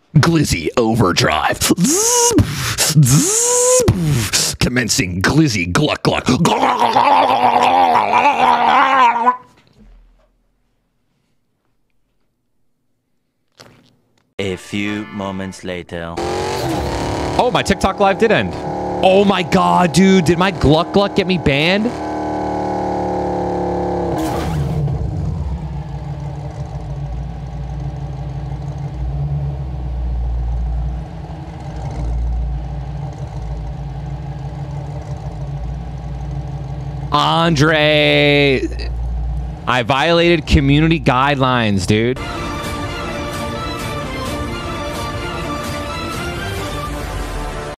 Glizzy overdrive. Commencing Glizzy gluck gluck. A few moments later. Oh, my TikTok live did end. Oh my god, dude. Did my Gluck Gluck get me banned? Andre, I violated community guidelines, dude.